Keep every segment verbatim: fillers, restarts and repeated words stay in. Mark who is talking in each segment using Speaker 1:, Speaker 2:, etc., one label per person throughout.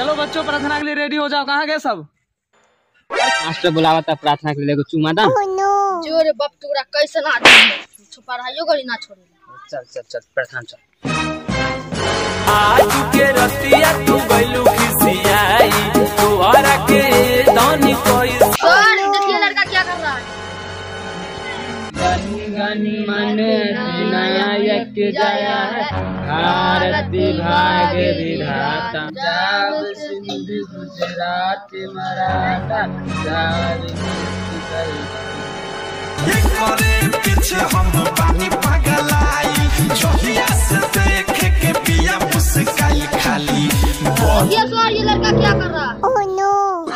Speaker 1: चलो बच्चों प्रार्थना के लिए रेडी हो जाओ। कहाँ गए सब?
Speaker 2: मास्टर बुलावा था प्रार्थना के लिए चुमा दा।
Speaker 3: जोरे बाप तोरा कैसे ना पढ़ाइयो करी ना छोड़ी।
Speaker 2: चल चल चल प्रार्थना चल।
Speaker 4: आज के रतिया तू गइलू खिसियाई तोहरा के दानी कोई।
Speaker 3: सर देखिए लड़का क्या कर रहा है।
Speaker 2: गनी गनी मन नया एक जाया है भारती भाग्य विधाता जाव सिंधु गुजरात मराठा जाव
Speaker 5: करे पीछे हम पानी पगलाई जोहिया से देख के पिया मुस्काई खाली।
Speaker 3: ये सर ये लड़का क्या कर रहा है? Oh no.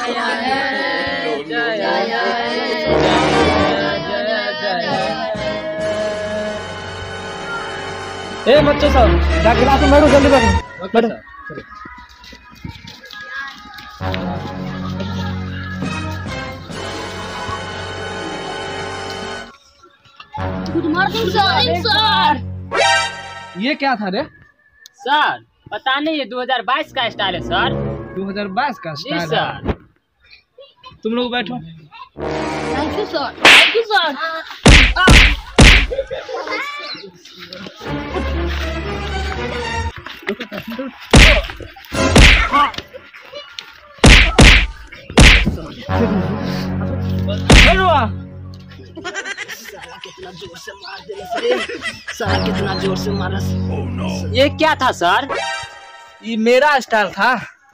Speaker 1: ए बच्चों सब जाके क्लास में बैठो, जल्दी बैठो बैठो।
Speaker 3: Good morning sir. सर
Speaker 1: ये क्या था रे?
Speaker 2: सर पता नहीं ये दो हज़ार बाईस का स्टाइल है सर।
Speaker 1: दो हज़ार बाईस का
Speaker 2: जी
Speaker 1: स्टाइल
Speaker 2: सर।
Speaker 1: है। तुम लोग बैठो।
Speaker 3: Thank you sir. Thank you sir.
Speaker 2: कितना जोर से मार दे साला कितना जोर से मारा। ये क्या था सर?
Speaker 1: ये मेरा स्टाइल था।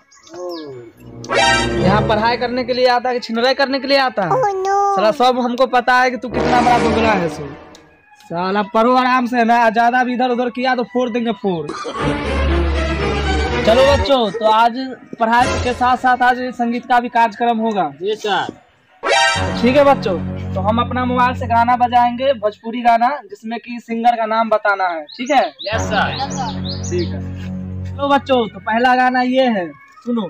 Speaker 1: यहाँ पढ़ाई करने के लिए आता है कि छिनराई करने के लिए आता है? साला सब हमको पता है कि तू कितना बड़ा दोगला है। सो साला पढ़ो आराम से ना, ज्यादा भी इधर उधर किया तो फोड़ देंगे फोड़। चलो बच्चों, तो आज पढ़ाई के साथ साथ आज संगीत का भी कार्यक्रम होगा।
Speaker 2: जी सर।
Speaker 1: ठीक है बच्चों, तो हम अपना मोबाइल से गाना बजाएंगे, भोजपुरी गाना, जिसमें कि सिंगर का नाम बताना है। ठीक है?
Speaker 2: Yes sir.
Speaker 1: ठीक है। तो बच्चों, तो पहला गाना ये है, सुनो।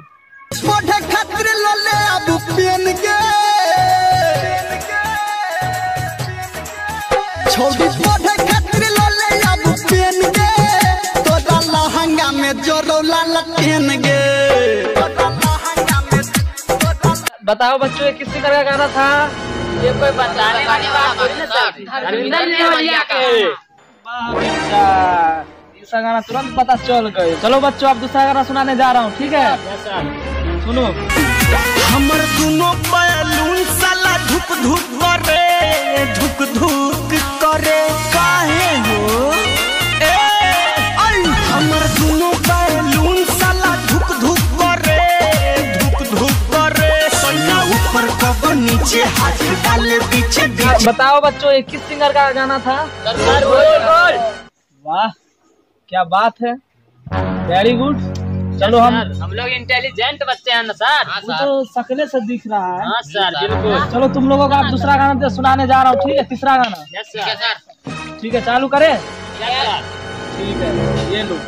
Speaker 1: बताओ बच्चों, ये किस सिंगर का गाना था?
Speaker 2: ये कोई बताने वाली बात थोड़ी ना सर। धर्मेंद्र नेवलिया के।
Speaker 1: वाह बेटा, इसका गाना तुरंत पता चल गए। चलो बच्चों, अब दूसरा गाना सुनाने जा रहा हूँ। ठीक है?
Speaker 2: Yes sir.
Speaker 1: सुनो।
Speaker 5: हमर दोनों बैलून साला धुक धुक करे धुक धुक करे काहे हो ए आई। हमर दोनों बैलून साला धुक धुक करे धुक धुक करे सोना ऊपर कब नीचे हाथ डाले पीछे पीछे।
Speaker 1: बताओ बच्चों, ये किस सिंगर का गाना था?
Speaker 2: सर बोल बोल।
Speaker 1: वाह क्या बात है, वेरी गुड। चलो हम
Speaker 2: हम लोग इंटेलिजेंट बच्चे हैं ना सर।
Speaker 1: वो तो शक्ले से दिख रहा है।
Speaker 2: हाँ सर बिल्कुल।
Speaker 1: चलो तुम लोगों का आप दूसरा गाना सुनाने जा रहा हूँ। ठीक है? तीसरा गाना।
Speaker 2: Yes sir.
Speaker 1: ठीक है, चालू करें?
Speaker 2: Yes sir.
Speaker 1: ठीक है, ये लो।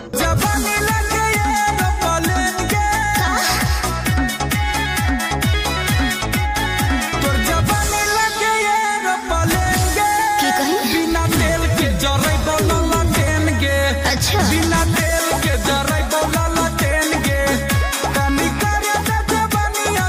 Speaker 5: बिना तेल के जरे बोला देंगे। अच्छा बिना तेल के जरे बोला देंगे। कमी करे तो बनिया।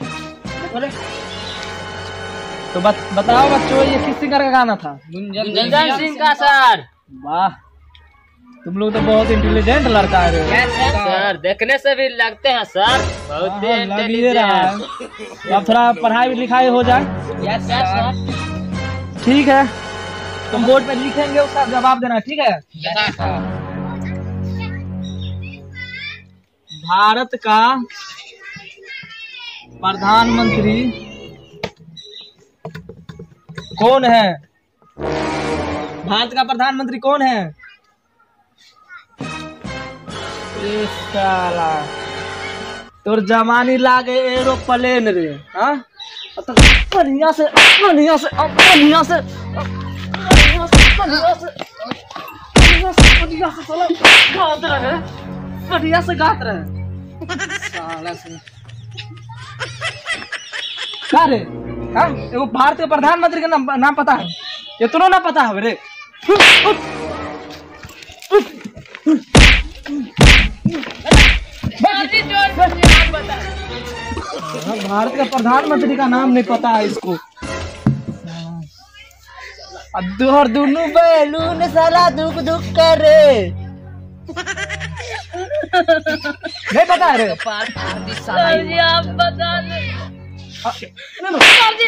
Speaker 1: तो बत, बताओ बच्चों, ये किस सिंगर का गाना था?
Speaker 2: गुंजन सिंह का सर।
Speaker 1: वाह, तुम लोग तो बहुत इंटेलिजेंट लड़का है रे।
Speaker 2: सर देखने से भी लगते हैं सर बहुत ही
Speaker 1: हाँ, लग ही रहा है। अब थोड़ा पढ़ाई लिखाई हो जाए।
Speaker 2: Yes sir.
Speaker 1: ठीक है, तुम बोर्ड पे लिखेंगे, उसका जवाब देना। ठीक है? भारत का प्रधानमंत्री कौन है? भारत का प्रधानमंत्री कौन है? ए साला, तोर जमानी लागे एरोप्लेन रे। हाँ, बढ़िया से बढ़िया से बढ़िया से बढ़िया से बढ़िया से बढ़िया से साला गात रहे, बढ़िया से गात रहे साला से। क्या रे? हाँ, एगो भारत के प्रधानमंत्री के नाम नाम पता है? ये तो ना पता है रे।
Speaker 3: जल्दी जोर
Speaker 1: भारत का प्रधानमंत्री का नाम नहीं पता है इसको। अब दोहर दोनों बैलून साला दुख दुख करे। नहीं पता है रे।
Speaker 2: पार फाड़ दी साला
Speaker 3: सर जी आप बता दो।
Speaker 1: नहीं
Speaker 3: सर जी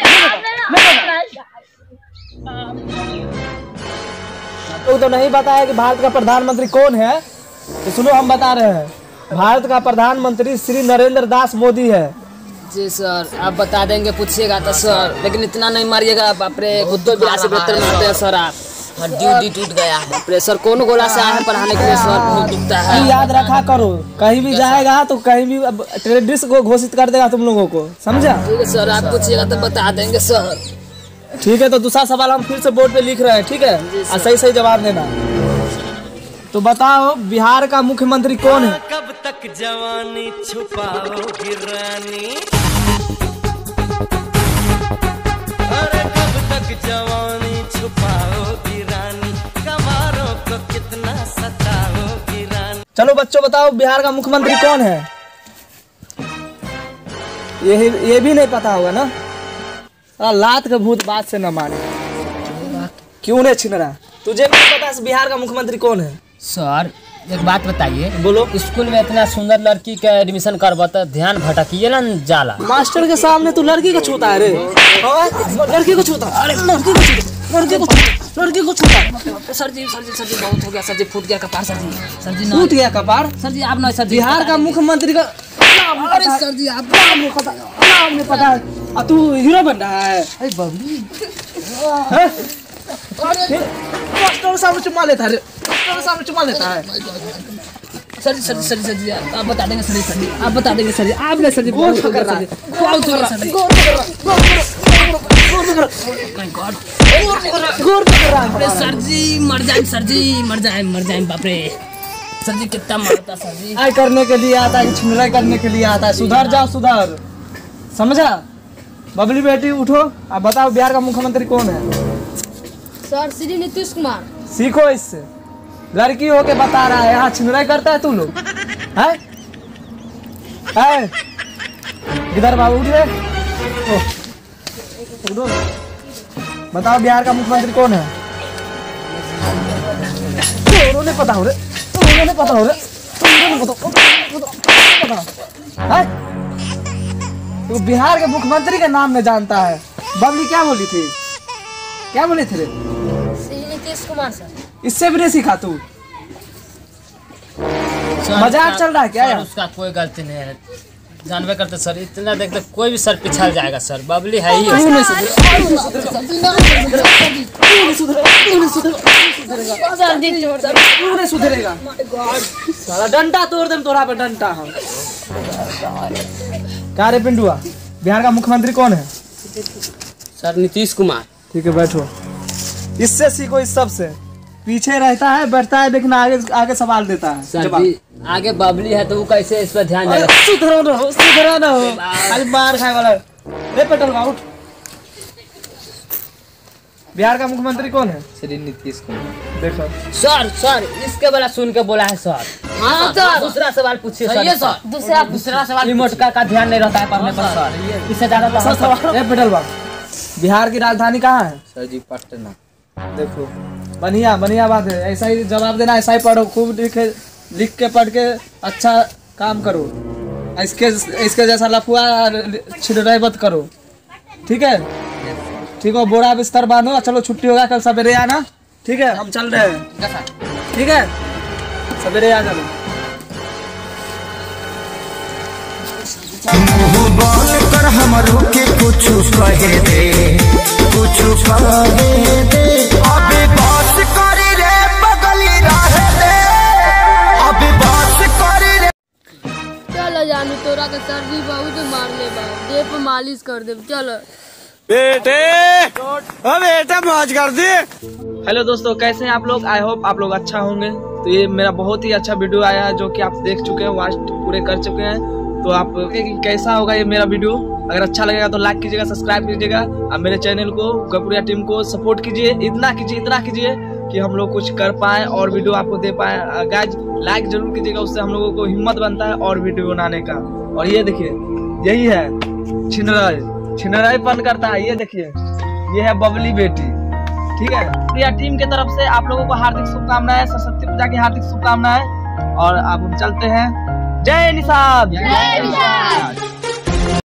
Speaker 1: तो, तो नहीं बताया कि भारत का प्रधानमंत्री कौन है। तो सुनो हम बता रहे हैं, भारत का प्रधानमंत्री श्री नरेंद्र दास मोदी है।
Speaker 2: जी सर आप बता देंगे, पूछिएगा तो सर, लेकिन इतना नहीं मारिएगा बाप रे, कुत्तों बिला से बेहतर मारते हैं सर आप। हड्डी उड्डी टूट गया है बाप रे। सर कौन गोला से आया है पढ़ाने के लिए सर, बहुत दुखता है।
Speaker 1: तू याद रखा करो, कहीं भी जाएगा तो कहीं भी टेररिस्ट को घोषित कर देगा तुम लोगों को, समझा?
Speaker 2: ठीक है सर, आप पूछिएगा तो बता देंगे सर।
Speaker 1: ठीक है, तो दूसरा सवाल हम फिर से बोर्ड पे लिख रहे हैं, ठीक है? और सही सही जवाब देना। तो बताओ बिहार का मुख्यमंत्री कौन है?
Speaker 5: कब तक जवानी छुपाओगी रानी, अरे कब तक जवानी छुपाओगी रानी, कवारों को कितना सताओगी रानी।
Speaker 1: चलो बच्चों बताओ बिहार का मुख्यमंत्री कौन है? ये ये भी नहीं पता होगा ना? अरे लात के भूत बात से न माने। क्यों नहीं छिन रहा? तुझे भी नहीं पता बिहार का मुख्यमंत्री कौन है?
Speaker 2: सर एक बात बताइए,
Speaker 1: बोलो।
Speaker 2: स्कूल में इतना सुंदर लड़की का एडमिशन करवाता, ध्यान भटकिए ना जाला।
Speaker 1: मास्टर के सामने तू लड़की को छूता है रे? लड़की को छूता? अरे लड़की को छूता, लड़की को छूता, लड़की को छूता।
Speaker 2: सर जी सर जी सर जी बहुत हो गया सर जी, फूट गया कपार सर जी। सर जी
Speaker 1: टूट गया कपार?
Speaker 2: सर जी आप ना सर जी,
Speaker 1: बिहार का मुख्यमंत्री का नाम
Speaker 2: अरे सर जी आप
Speaker 1: नाम नहीं पता, नाम नहीं पता है। और तू हीरो बन रहा है?
Speaker 2: अरे बबली
Speaker 1: मास्टर सामने चुमा लेता है, मास्टर सामने चुमा लेता है।
Speaker 2: सर जी सर जी सर जी सर जी आप बता देंगे सर जी, सर जी आप बता देंगे सर जी। आप नहीं सर जी,
Speaker 1: गोर
Speaker 2: बहुत हो गया
Speaker 1: पकड़
Speaker 2: सर जी,
Speaker 1: रहा है।
Speaker 2: बहुत हो गया सर जी।
Speaker 1: गोर पकड़ रहा है, गोर पकड़, गोर पकड़,
Speaker 2: माय गॉड,
Speaker 1: गोर पकड़ रहा है, गोर पकड़ रहा है।
Speaker 2: अरे सर जी मर जाए, सर जी मर जाए, मर जाए बाप रे। सर जी कितना मारता सर जी।
Speaker 1: आई करने के लिए आता है, छिनराई करने के लिए आता है। सुधर जाओ, सुधर, समझा? बबली बेटी उठो, अब बताओ बिहार का मुख्यमंत्री कौन है?
Speaker 3: सर श्री नीतीश कुमार।
Speaker 1: सीखो इससे, लड़की होके बता रहा है, यहाँ छिनराई करता है तू लोग है? है? इधर बाबू उठ रे, उठो। बताओ बिहार का मुख्यमंत्री कौन है? उन्होंने पता हो रे, उन्होंने पता हो रे, उन्होंने पता, पता है? तो बिहार के मुख्यमंत्री के नाम में जानता है। बबली क्या बोली थी, क्या बोले थे रे?
Speaker 3: श्री नीतीश कुमार सर।
Speaker 1: इससे भी नहीं सीखा तू?
Speaker 2: सर,
Speaker 1: मजाक चल रहा है क्या
Speaker 2: सर,
Speaker 1: यार?
Speaker 2: उसका कोई गलती नहीं है, जानवे करते सर, इतना देखते कोई भी सर पिछड़ जाएगा सर। बबली है ही
Speaker 1: क्यों नहीं सुधरेगा? क्यों नहीं सुधरेगा? क्यों नहीं सुधरेगा?
Speaker 3: सर जी छोड़ दो।
Speaker 1: क्यों नहीं सुधरेगा? साला डंडा तोड़ देम तोरा पे, डंडा हम। क्या रे पिंडुआ, बिहार का मुख्यमंत्री कौन है?
Speaker 2: सर नीतीश कुमार।
Speaker 1: ठीक है बैठो, इससे सीखो, इस सब से। पीछे रहता है, बैठता है, लेकिन आगे आगे सवाल देता है।
Speaker 2: सर जी आगे बबली है तो वो कैसे इस पर ध्यान देगा?
Speaker 1: सुधरो ना हो, सुधरो ना हो, खाली मार खाए वाला। रे पेट्रोल का उठ। बिहार का मुख्यमंत्री कौन है?
Speaker 2: श्री नीतीश कुमार।
Speaker 1: देखो
Speaker 2: सर सर इसके वाला सुन के बोला है सर। हाँ सर, दूसरा सवाल पूछिए सर। सर
Speaker 3: दूसरा
Speaker 2: दूसरा सवाल, मोटका का ध्यान नहीं रहता है पढ़ने पर सर, इससे ज्यादा तो सवाल।
Speaker 1: रे पेट्रोल बाबू, बिहार की राजधानी कहाँ है?
Speaker 2: सर जी पटना।
Speaker 1: देखो बढ़िया बढ़िया बात है, ऐसा ही जवाब देना, ऐसा ही पढ़ो, खूब लिखे, लिख के पढ़ के अच्छा काम करो। इसके इसके जैसा लफुआ छिड़ाई मत करो, ठीक है? ठीक है, बोरा बिस्तर बांधो, चलो छुट्टी होगा, कल सवेरे आना, ठीक है? हम चल रहे हैं, ठीक है? सवेरे आ चलो।
Speaker 5: मुंह बोल कर हमरो के कुछ कहे दे, कुछ कहे दे, अबे बात करे रे बगली रहे दे, अबे बात करे रे।
Speaker 3: चलो जानू तोरा के सर जी बहुत मारने बा, देह पे मालिश कर दे। चलो
Speaker 5: बेटे, ओ बेटे मौज कर दे।
Speaker 1: हेलो दोस्तों, कैसे हैं आप लोग? आई होप आप लोग अच्छा होंगे। तो ये मेरा बहुत ही अच्छा वीडियो आया है जो कि आप देख चुके हैं, वॉच पूरे कर चुके हैं। तो आप कैसा होगा ये मेरा वीडियो? अगर अच्छा लगेगा तो लाइक कीजिएगा, सब्सक्राइब कीजिएगा, और मेरे चैनल को, गपुरिया टीम को सपोर्ट कीजिए। इतना कीजिए, इतना कीजिए कि हम लोग कुछ कर पाए और वीडियो आपको दे पाए। गाइज लाइक जरूर कीजिएगा, उससे हम लोगों को हिम्मत बनता है और वीडियो बनाने का। और ये देखिए, यही है छिनराई छिनराईपन करता है। ये देखिए, ये है बबली बेटी, ठीक है। प्रिया टीम के तरफ से आप लोगों को हार्दिक शुभकामनाएं, सरस्वती पूजा की हार्दिक शुभकामनाएं। और अब हम चलते हैं। जय निषाद।
Speaker 3: जय निषाद।